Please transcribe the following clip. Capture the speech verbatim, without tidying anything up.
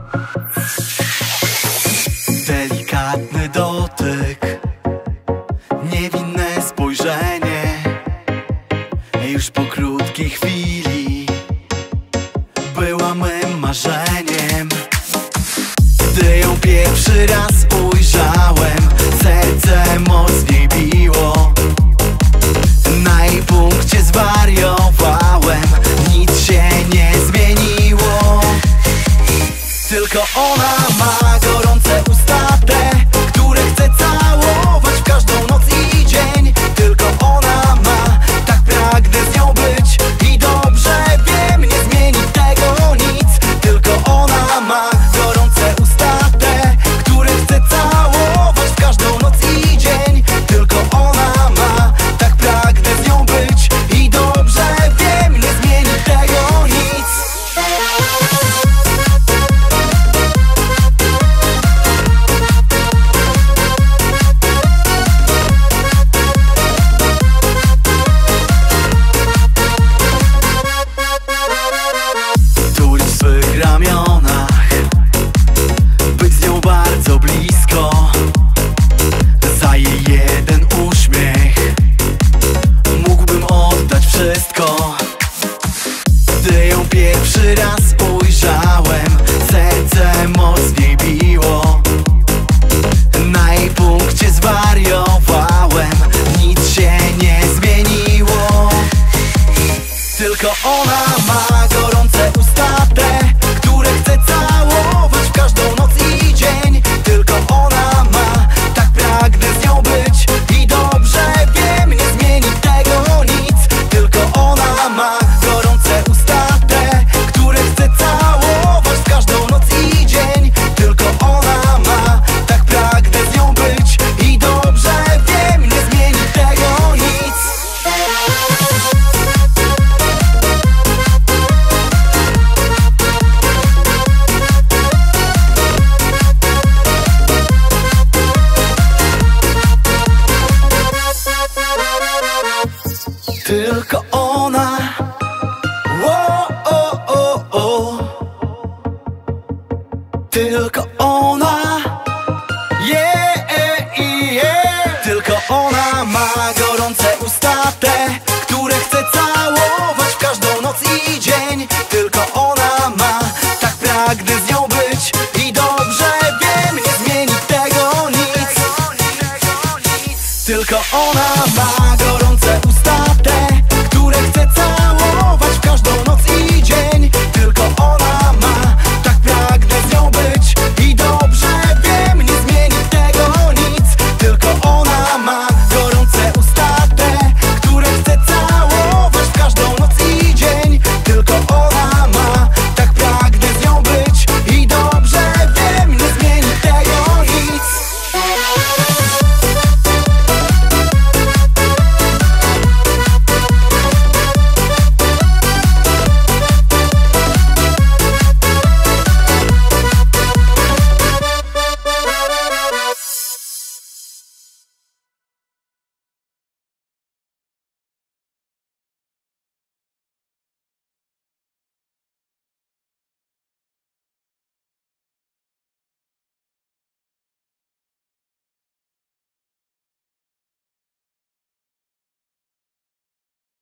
Delikatny dotyk, niewinne spojrzenie. Już po krótkiej chwili była mym marzeniem. Gdy ją pierwszy raz ujrzałem, serce mocniej biło. Na jej punkcie zwariowałem, nic się nie zmieniło. Tylko ona ma gorące usta te, które chcę całować w każdą noc i dzień. Tylko ona ma, tak pragnę z nią być i dobrze wiem, nie zmieni tego nic. Tylko ona ma gorące usta te, które chcę całować w każdą noc i dzień. Tylko ona ma, tak pragnę z nią być i dobrze wiem, nie zmieni tego nic. Tulić w swych ramionach, być z nią bardzo blisko. Za jej jeden uśmiech mógłbym oddać wszystko. Gdy ją pierwszy raz ujrzałem, serce mocniej biło. Na jej punkcie zwariowałem, nic się nie zmieniło. Tylko ona ma gorące usta te, które chcę całować w każdą noc i dzień. Tylko ona ma, tak pragnę z nią być i dobrze wiem, nie zmieni tego nic. Tylko ona ma gorące usta te, które chcę całować w każdą noc i dzień. Tylko ona ma, tak pragnę z nią być i dobrze wiem, nie zmieni tego nic. Tylko ona, o, o, o, o. Tylko